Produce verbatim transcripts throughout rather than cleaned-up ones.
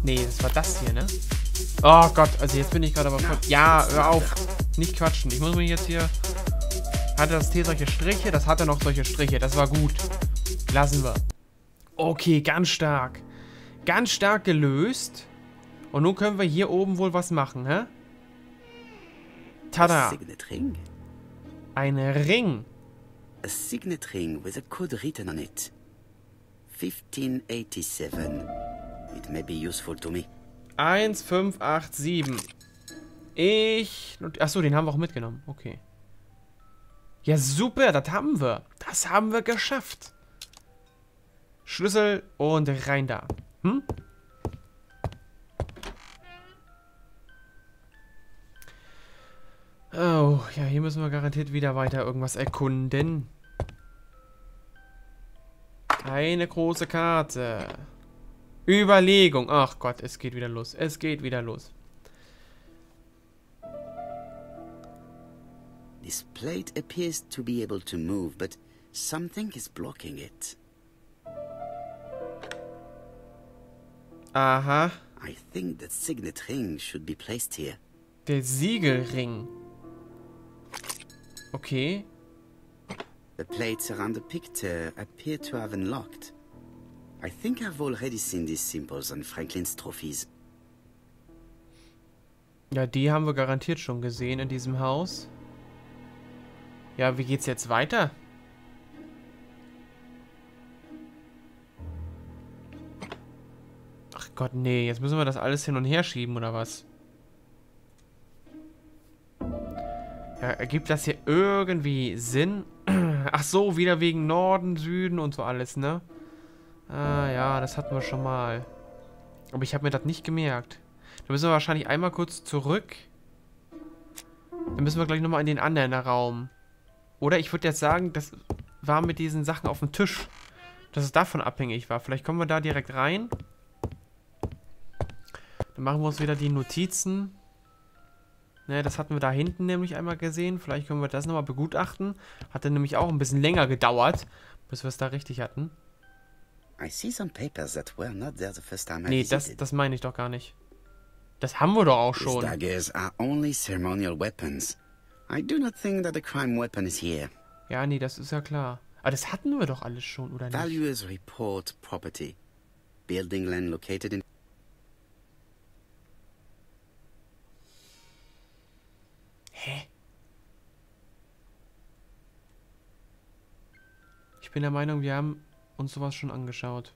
Nee, das war das hier, ne? Oh Gott, also jetzt bin ich gerade aber voll... Ja, hör auf. Nicht quatschen. Ich muss mich jetzt hier... Hatte das T solche Striche? Das hatte noch solche Striche. Das war gut. Lassen wir. Okay, ganz stark. Ganz stark gelöst. Und nun können wir hier oben wohl was machen, hä? Tada. Ein Ring. A signet ring with a code written on it. fifteen eighty-seven. It may be useful to me. eins fünf acht sieben. Ich... Achso, den haben wir auch mitgenommen. Okay. Ja, super, das haben wir. Das haben wir geschafft. Schlüssel und rein da. Hm? Oh, ja, hier müssen wir garantiert wieder weiter irgendwas erkunden. Eine große Karte. Überlegung. Ach Gott, es geht wieder los. Es geht wieder los. This plate appears to be able to move, but something is blocking it. Aha. I think that signet ring should be placed here. Der Siegelring. Okay. The plates around the picture appear to have unlocked. I think I've already seen these symbols on Franklin's trophies. Ja, die haben wir garantiert schon gesehen in diesem Haus. Ja, wie geht's jetzt weiter? Ach Gott, nee. Jetzt müssen wir das alles hin und her schieben, oder was? Ja, ergibt das hier irgendwie Sinn? Ach so, wieder wegen Norden, Süden und so alles, ne? Ah, ja, das hatten wir schon mal. Aber ich habe mir das nicht gemerkt. Da müssen wir wahrscheinlich einmal kurz zurück. Dann müssen wir gleich nochmal in den anderen Raum. Oder ich würde jetzt sagen, das war mit diesen Sachen auf dem Tisch. Dass es davon abhängig war. Vielleicht kommen wir da direkt rein. Dann machen wir uns wieder die Notizen. Ne, das hatten wir da hinten nämlich einmal gesehen. Vielleicht können wir das nochmal begutachten. Hat dann nämlich auch ein bisschen länger gedauert, bis wir es da richtig hatten. I see some papers that were not there the first time I Nee, das, visited. das meine ich doch gar nicht. Das haben wir doch auch These schon. daggers are only ceremonial weapons. I do not think that the crime weapon is here. Ja, nee, das ist ja klar. Aber das hatten wir doch alles schon, oder nicht? Valuers report property. Building land located in... Hä? Ich bin der Meinung, wir haben uns sowas schon angeschaut.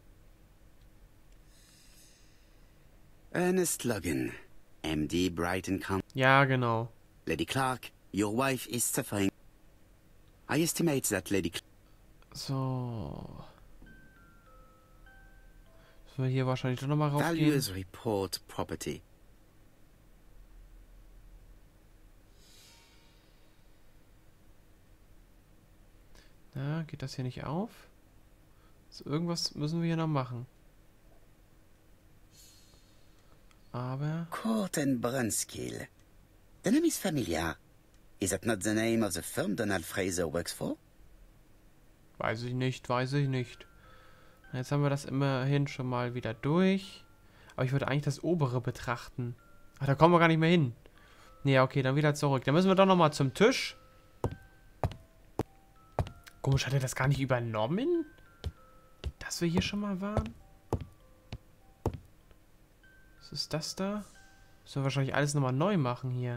Ernest Logan, M D Brighton Com... Ja, genau. Lady Clark, your wife is suffering. I estimate that Lady Clark... So. Müssen wir hier wahrscheinlich doch nochmal raufgehen. Valuers report property. Na, geht das hier nicht auf? So, irgendwas müssen wir hier noch machen. Aber... Court and Brunskill. The name is familiar. Is that not the name of the firm Donald Fraser works for? Weiß ich nicht, weiß ich nicht. Jetzt haben wir das immerhin schon mal wieder durch. Aber ich würde eigentlich das obere betrachten. Ach, da kommen wir gar nicht mehr hin. Nee, okay, dann wieder zurück. Dann müssen wir doch nochmal zum Tisch. Komisch, hat er das gar nicht übernommen? Dass wir hier schon mal waren? Was ist das da? Müssen wir wahrscheinlich alles nochmal neu machen hier.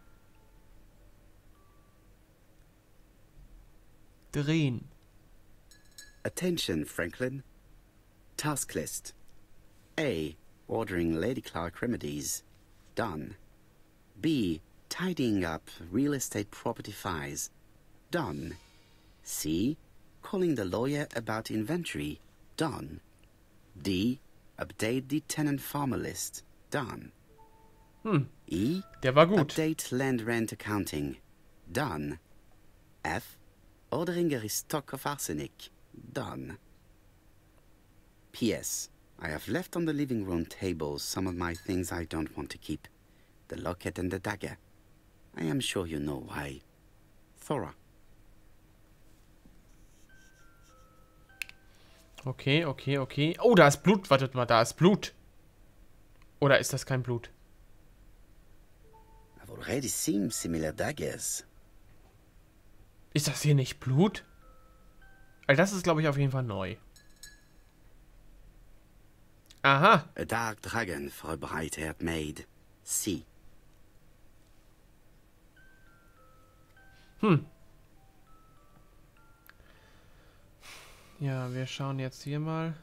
Drehen. Attention, Franklin. Task list. A. Ordering Lady Clark remedies. Done. B. Tidying up real estate property files. Done. C. Calling the lawyer about inventory. Done. D. Update the tenant farmer list. Done. Hm, E. der war gut. Update land rent accounting. Done. F. Ordering a restock of arsenic. Done. P S. I have left on the living room table some of my things I don't want to keep. The locket and the dagger. I am sure you know why. Thora. Okay, okay, okay. Oh, da ist Blut. Wartet mal, da ist Blut. Oder ist das kein Blut? I've already seen similar daggers. Ist das hier nicht Blut? Weil das ist, glaube ich, auf jeden Fall neu. Aha. A dark dragon for a bright-haired maid. See. Hm. Ja, wir schauen jetzt hier mal.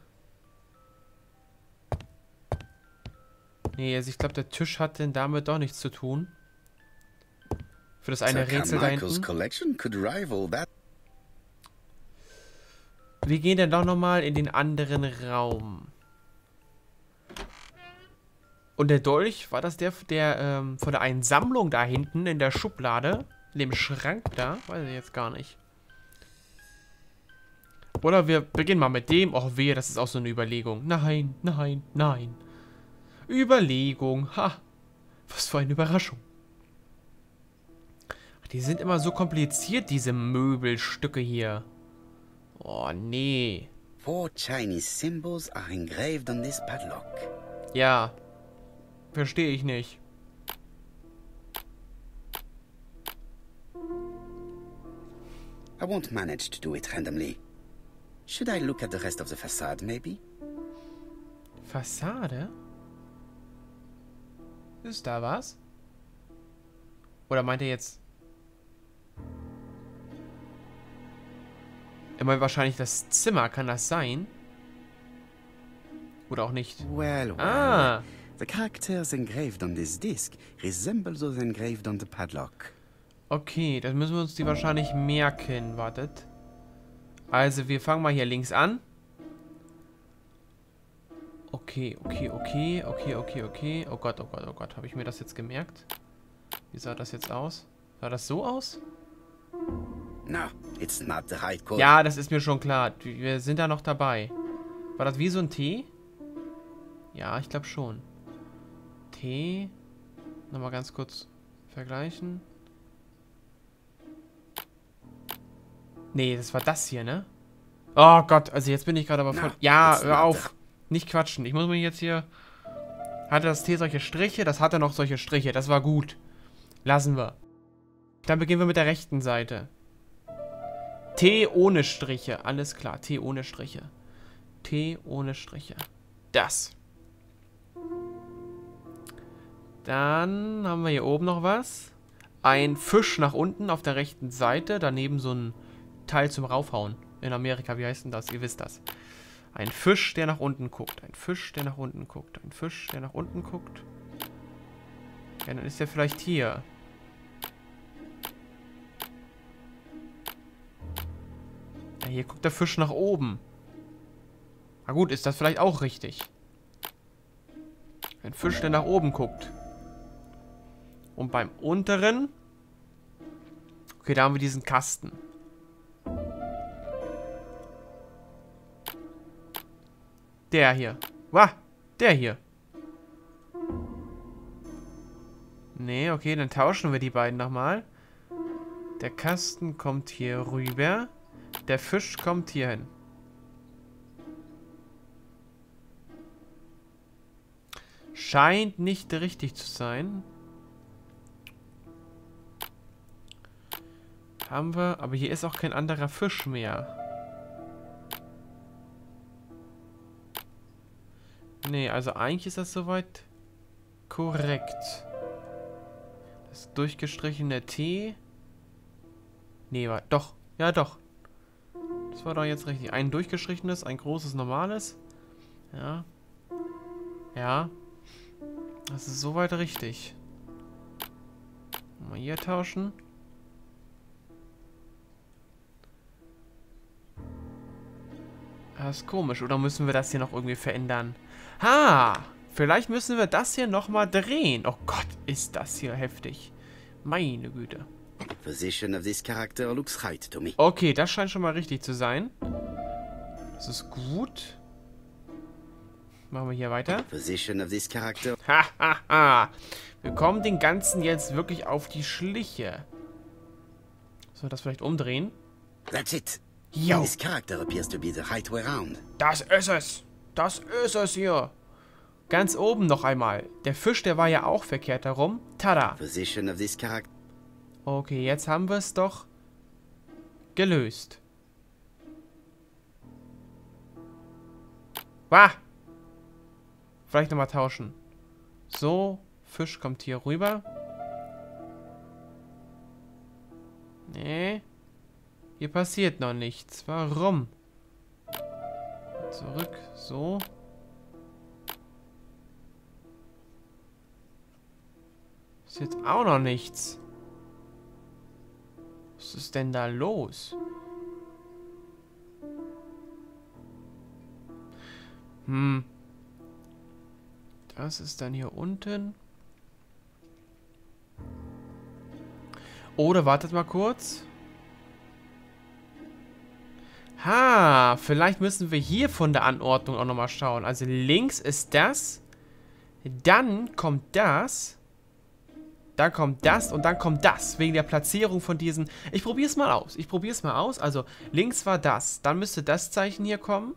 Nee, also ich glaube, der Tisch hat denn damit doch nichts zu tun. Für das eine Rätsel da hinten. Collection could rival that. Wir gehen dann doch nochmal in den anderen Raum. Und der Dolch, war das der, der ähm, von der einen Sammlung da hinten in der Schublade? In dem Schrank da? Weiß ich jetzt gar nicht. Oder wir beginnen mal mit dem. Och wehe, das ist auch so eine Überlegung. Nein, nein, nein. Überlegung. Ha. Was für eine Überraschung. Ach, die sind immer so kompliziert, diese Möbelstücke hier. Oh, nee. Four Chinese symbols are engraved on this padlock. Ja. Verstehe ich nicht. I won't manage to do it randomly. Should I look at the rest of the facade, maybe? Fassade? Ist da was? Oder meint er jetzt... Er meint wahrscheinlich das Zimmer, kann das sein? Oder auch nicht? Well, well. Ah! The characters engraved on this disc resemble those engraved on the padlock. Okay, dann müssen wir uns die wahrscheinlich merken. Wartet. Also, wir fangen mal hier links an. Okay, okay, okay, okay, okay, okay. Oh Gott, oh Gott, oh Gott. Habe ich mir das jetzt gemerkt? Wie sah das jetzt aus? Sah das so aus? No, it's not the right code. Ja, das ist mir schon klar. Wir sind da noch dabei. War das wie so ein T? Ja, ich glaube schon. T. Nochmal ganz kurz vergleichen. Nee, das war das hier, ne? Oh Gott, also jetzt bin ich gerade aber voll... Ja, hör auf. Nicht quatschen. Ich muss mich jetzt hier... Hatte das T solche Striche? Das hatte noch solche Striche. Das war gut. Lassen wir. Dann beginnen wir mit der rechten Seite. T ohne Striche. Alles klar. T ohne Striche. T ohne Striche. Das. Dann haben wir hier oben noch was. Ein Fisch nach unten auf der rechten Seite. Daneben so ein Teil zum Raufhauen. In Amerika, wie heißt denn das? Ihr wisst das. Ein Fisch, der nach unten guckt. Ein Fisch, der nach unten guckt. Ein Fisch, der nach unten guckt. Ja, dann ist der vielleicht hier. Ja, hier guckt der Fisch nach oben. Na gut, ist das vielleicht auch richtig. Ein Fisch, der nach oben guckt. Und beim unteren... Okay, da haben wir diesen Kasten. Der hier. Wah, der hier. Nee, okay, dann tauschen wir die beiden nochmal. Der Kasten kommt hier rüber. Der Fisch kommt hier hin. Scheint nicht richtig zu sein. Haben wir, aber hier ist auch kein anderer Fisch mehr. Nee, also eigentlich ist das soweit korrekt. Das durchgestrichene T. Nee, war doch. Ja, doch. Das war doch jetzt richtig. Ein durchgestrichenes, ein großes, normales. Ja. Ja. Das ist soweit richtig. Mal hier tauschen. Das ist komisch. Oder müssen wir das hier noch irgendwie verändern? Ha! Vielleicht müssen wir das hier nochmal drehen. Oh Gott, ist das hier heftig. Meine Güte. Position of this character looks right to me. Okay, das scheint schon mal richtig zu sein. Das ist gut. Machen wir hier weiter. Position of this character. Ha, ha, ha. Wir kommen den Ganzen jetzt wirklich auf die Schliche. Sollen wir das vielleicht umdrehen? That's it. Jo. This character appears to be the right way round. Das ist es. Das ist es hier. Ganz oben noch einmal. Der Fisch, der war ja auch verkehrt herum. Tada. Position of this character. Okay, jetzt haben wir es doch gelöst. Wah! Vielleicht nochmal tauschen. So, Fisch kommt hier rüber. Nee. Hier passiert noch nichts. Warum? Zurück, so. Ist jetzt auch noch nichts. Was ist denn da los? Hm. Das ist dann hier unten. Oder wartet mal kurz. Ha, vielleicht müssen wir hier von der Anordnung auch nochmal schauen. Also links ist das. Dann kommt das. Dann kommt das und dann kommt das. Wegen der Platzierung von diesen... Ich probiere es mal aus. Ich probiere es mal aus. Also links war das. Dann müsste das Zeichen hier kommen.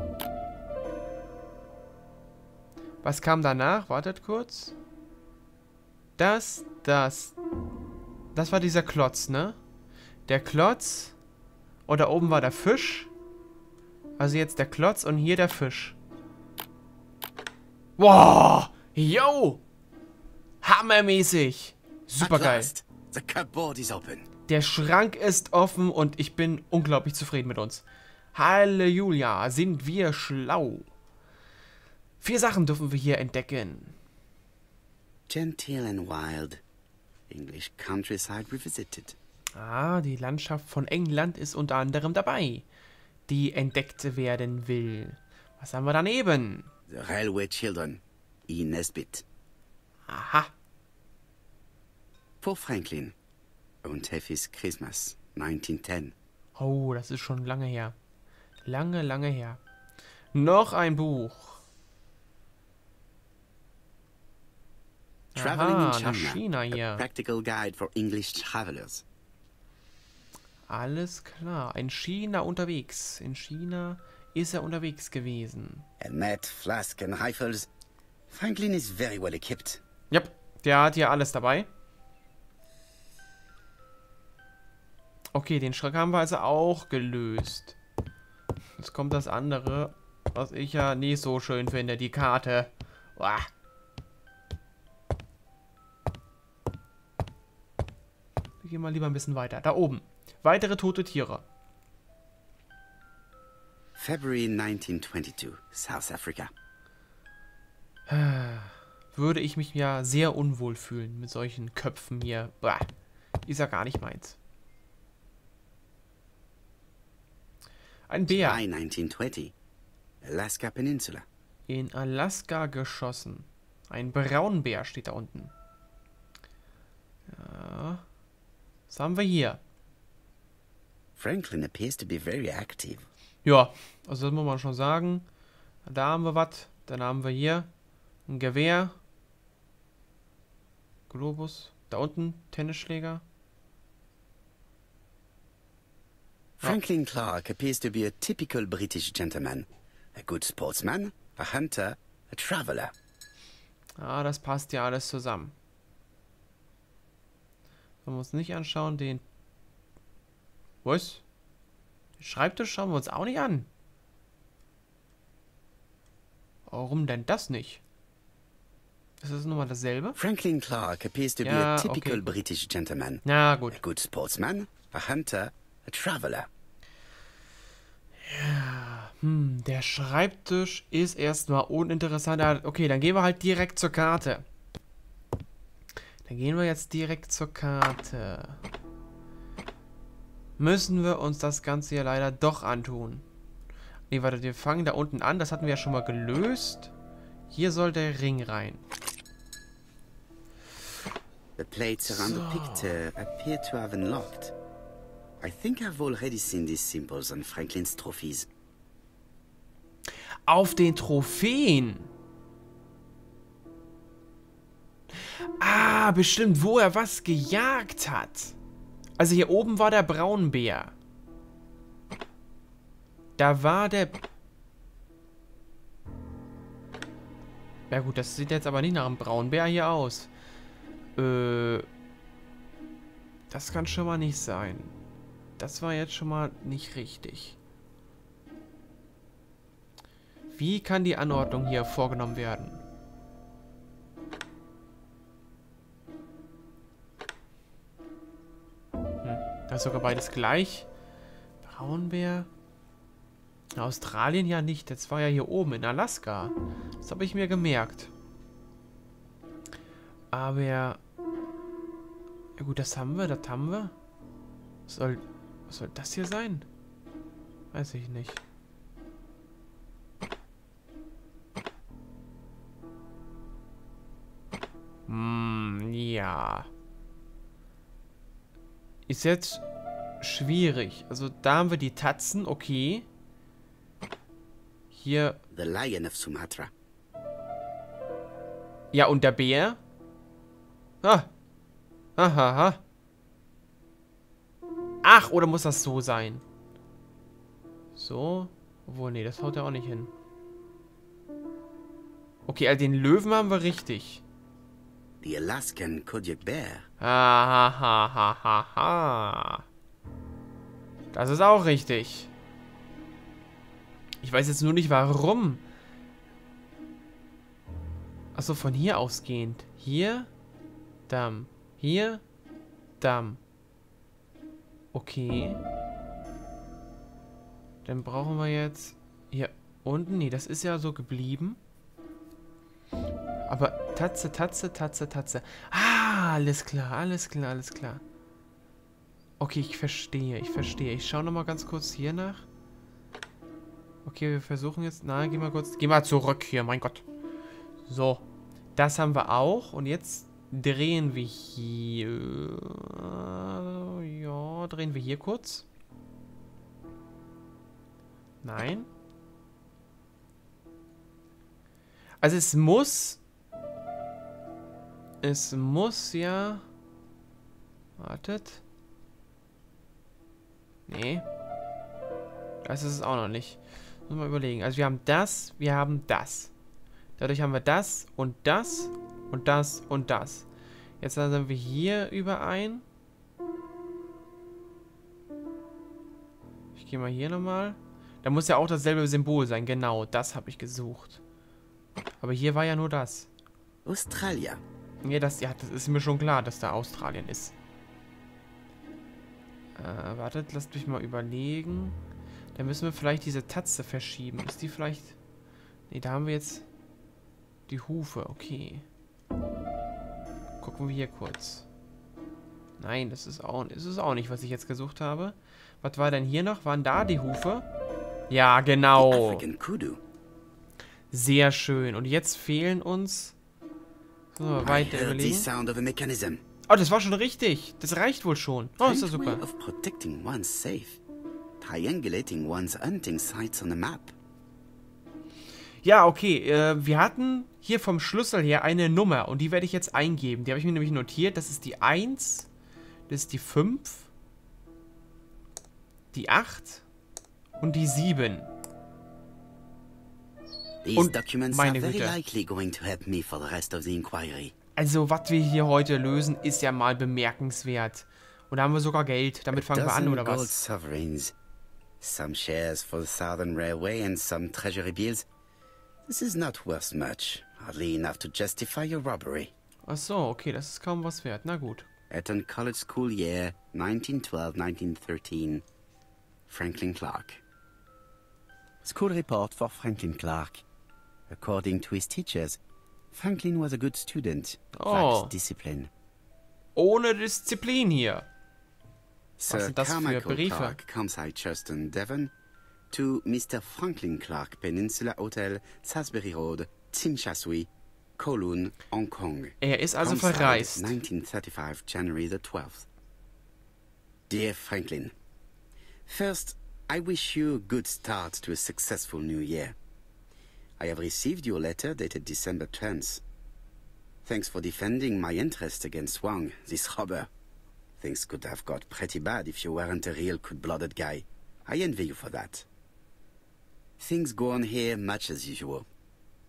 Was kam danach? Wartet kurz. Das, das. Das war dieser Klotz, ne? Der Klotz. Und da oben war der Fisch. Also jetzt der Klotz und hier der Fisch. Wow! Yo! Hammermäßig! Supergeil. The cupboard is open. Der Schrank ist offen und ich bin unglaublich zufrieden mit uns. Halleluja, sind wir schlau. Vier Sachen dürfen wir hier entdecken. Genteel and wild. English countryside revisited. Ah, die Landschaft von England ist unter anderem dabei, die entdeckt werden will. Was haben wir daneben? The Railway Children. E. Nesbit. Aha. For Franklin. Und Heffy's Christmas. nineteen ten. Oh, das ist schon lange her. Lange, lange her. Noch ein Buch. Traveling Aha, in China. nach China hier. A practical guide for English travelers. Alles klar. In China unterwegs. In China ist er unterwegs gewesen. A net, flask and rifles. Franklin is very well equipped. Yep, der hat hier alles dabei. Okay, den Schrank haben wir also auch gelöst. Jetzt kommt das andere, was ich ja nicht so schön finde, die Karte. Uah. Wir gehen mal lieber ein bisschen weiter. Da oben. Weitere tote Tiere. February nineteen twenty-two, South Africa. Würde ich mich ja sehr unwohl fühlen mit solchen Köpfen hier. Uah. Ist ja gar nicht meins. Ein Bär. July nineteen twenty, Alaska Peninsula. In Alaska geschossen. Ein Braunbär steht da unten. Ja. Was haben wir hier? Franklin appears to be very active. Ja, also das muss man schon sagen. Da haben wir was. Dann haben wir hier ein Gewehr. Globus. Da unten Tennisschläger. Franklin Clark appears to be a typical British gentleman. A good sportsman, a hunter, a traveler. Ah, das passt ja alles zusammen. Wollen wir uns nicht anschauen, den... Was? Den Schreibtisch schauen wir uns auch nicht an. Warum denn das nicht? Ist das nochmal dasselbe? Franklin Clark appears to be Ja, a typical okay. British gentleman. Na A gut. good sportsman, a hunter, a traveler. Hm, der Schreibtisch ist erstmal uninteressant. Okay, dann gehen wir halt direkt zur Karte. Dann gehen wir jetzt direkt zur Karte. Müssen wir uns das Ganze hier leider doch antun. Ne, warte, wir fangen da unten an. Das hatten wir ja schon mal gelöst. Hier soll der Ring rein. The plates around So. the picture appear to have unlocked. I think I've already seen these symbols on Franklin's trophies. Auf den Trophäen. Ah, bestimmt, wo er was gejagt hat. Also hier oben war der Braunbär. Da war der... Ja gut, das sieht jetzt aber nicht nach einem Braunbär hier aus. Äh, das kann schon mal nicht sein. Das war jetzt schon mal nicht richtig. Wie kann die Anordnung hier vorgenommen werden? Hm, das ist sogar beides gleich. Braunbär. Australien ja nicht. Das war ja hier oben in Alaska. Das habe ich mir gemerkt. Aber... Ja gut, das haben wir, das haben wir. Was soll, was soll das hier sein? Weiß ich nicht. Hm, ja. Ist jetzt schwierig. Also da haben wir die Tatzen, okay. Hier. The Lion of Sumatra. Ja, und der Bär? Ah. Aha. Ach, oder muss das so sein? So? Obwohl, nee, das haut ja auch nicht hin. Okay, also den Löwen haben wir richtig. The Alaskan Kodiak Bear. Ha, ha, ha, ha, ha. Das ist auch richtig. Ich weiß jetzt nur nicht, warum. Achso, von hier ausgehend. Hier, Damm. Hier, Damm. Okay. Dann brauchen wir jetzt hier unten. Nee, das ist ja so geblieben. Aber Tatze, Tatze, Tatze, Tatze. Ah, alles klar, alles klar, alles klar. Okay, ich verstehe, ich verstehe. Ich schaue nochmal ganz kurz hier nach. Okay, wir versuchen jetzt... Na, geh mal kurz... Geh mal zurück hier, mein Gott. So. Das haben wir auch. Und jetzt drehen wir hier... Ja, drehen wir hier kurz. Nein. Also es muss... Es muss ja... Wartet. Nee. Das ist es auch noch nicht. Muss mal überlegen. Also wir haben das, wir haben das. Dadurch haben wir das und das und das und das. Jetzt sind wir hier überein. Ich gehe mal hier nochmal. Da muss ja auch dasselbe Symbol sein. Genau, das habe ich gesucht. Aber hier war ja nur das. Australia. Ja, das, ja, das ist mir schon klar, dass da Australien ist. Äh, wartet, lasst mich mal überlegen. Da müssen wir vielleicht diese Tatze verschieben. Ist die vielleicht... Ne, da haben wir jetzt die Hufe. Okay. Gucken wir hier kurz. Nein, das ist auch, das ist auch nicht, was ich jetzt gesucht habe. Was war denn hier noch? Waren da die Hufe? Ja, genau. Sehr schön. Und jetzt fehlen uns... So, weiter überlegen. Oh, das war schon richtig. Das reicht wohl schon. Oh, ist das super. Of protecting one's safe. Triangulating one's hunting sites on a map. Ja, okay. Äh, wir hatten hier vom Schlüssel her eine Nummer und die werde ich jetzt eingeben. Die habe ich mir nämlich notiert. Das ist die eins, das ist die fünf, die acht und die sieben. Und meine Güte. Also, was wir hier heute lösen, ist ja mal bemerkenswert. Und da haben wir sogar Geld. Damit fangen wir an, oder was? Some shares for the Southern Railway and some treasury bills. This is not worth much. Hardly enough to justify your robbery. Ach so, okay, das ist kaum was wert. Na gut. Eton College School Year nineteen twelve nineteen thirteen. Franklin Clark. School report for Franklin Clark. According to his teachers, Franklin was a good student. Oh. Lacked discipline. Ohne Disziplin hier. Sir Was sind das für Briefe? Clark, Campsite Churchton, Devon, to Mister Franklin Clark, Peninsula Hotel, Salisbury Road, Tsimsha Kowloon, Hong Kong. Er ist also Campsite, verreist. nineteen thirty-five, January the twelfth. Dear Franklin, first, I wish you a good start to a successful new year. I have received your letter dated December tenth. Thanks for defending my interest against Wang, this robber. Things could have got pretty bad if you weren't a real cold-blooded guy. I envy you for that. Things go on here much as usual.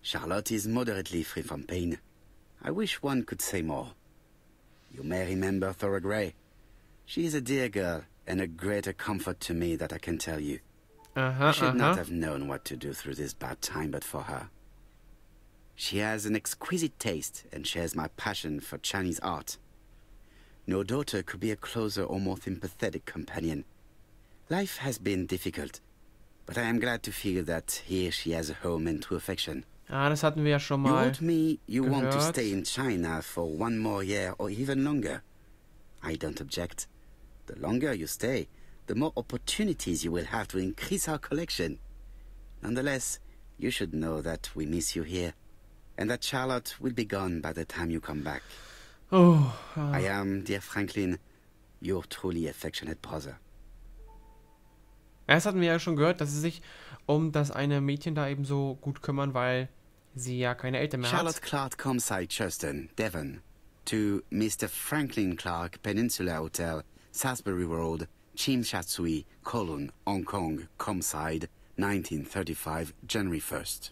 Charlotte is moderately free from pain. I wish one could say more. You may remember Thora Grey. She is a dear girl and a greater comfort to me that I can tell you. Aha, I should aha. not have known what to do through this bad time but for her. She has an exquisite taste and shares my passion for Chinese art. No daughter could be a closer or more sympathetic companion. Life has been difficult, but I am glad to feel that here she has a home and true affection. Ah, das hatten wir ja schon You mal. wrote me you want to gehört. stay in China for one more year or even longer. I don't object. The longer you stay, the more opportunities you will have to increase our collection. Nonetheless, you should know that we miss you here, and that Charlotte will be gone by the time you come back. Oh, I am, dear Franklin, your truly affectionate brother. erst hatten wir ja schon gehört, dass sie sich um das eine Mädchen da eben so gut kümmern, weil sie ja keine Eltern mehr Charlotte hat. Clark Comside Churston, Devon, to Mister Franklin Clark Peninsula Hotel, Salisbury Road, Chim Sha Tsui, Kowloon, Hong Kong, Comside, nineteen thirty-five, January first.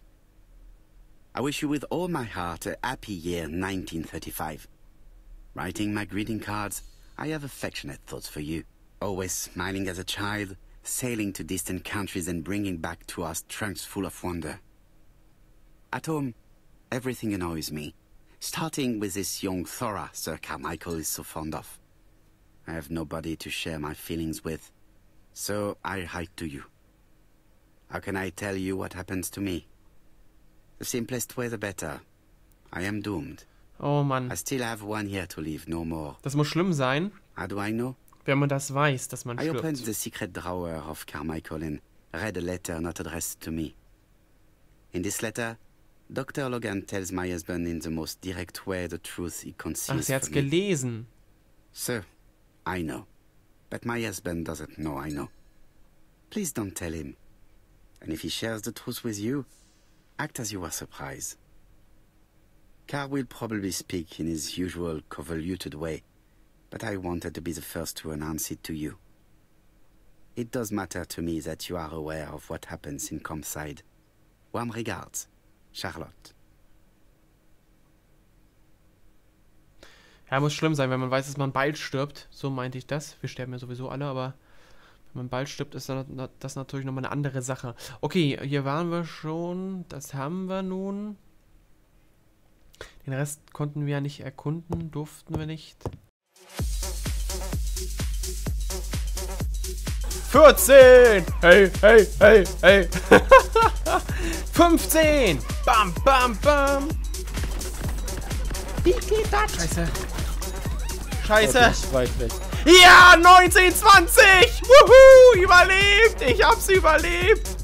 I wish you with all my heart a happy year nineteen thirty-five. Writing my greeting cards, I have affectionate thoughts for you. Always smiling as a child, sailing to distant countries and bringing back to us trunks full of wonder. At home, everything annoys me, starting with this young Thora Sir Carmichael is so fond of. I have nobody to share my feelings with, so I write to you. How can I tell you what happens to me? The simplest way the better. I am doomed. Oh Mann, I still have one year to live, no more. das muss schlimm sein, How do I know? wenn man das weiß, dass man I opened stirbt. the secret drawer of Carmichael and read a letter not addressed to me. In this letter, Doctor Logan tells my husband in the most direct way the truth he Ach, conceals sie hat's from me. gelesen. Sir, I know. But my husband doesn't know I know. Please don't tell him. And if he shares the truth with you, act as you are surprised. Carl will probably speak in his usual convoluted way, but I wanted to be the first to announce it to you. It does matter to me that you are aware of what happens in Comside. Warm regards, Charlotte. Ja, muss schlimm sein, wenn man weiß, dass man bald stirbt. So meinte ich das. Wir sterben ja sowieso alle, aber wenn man bald stirbt, ist das natürlich nochmal eine andere Sache. Okay, hier waren wir schon. Das haben wir nun. Den Rest konnten wir ja nicht erkunden, durften wir nicht. vierzehn! Hey, hey, hey, hey! fünfzehn! Bam, bam, bam! Wie geht das? Scheiße. Scheiße. Oh, das ist weit weg. Ja, neunzehn, zwanzig! Wuhu! Überlebt! Ich hab's überlebt!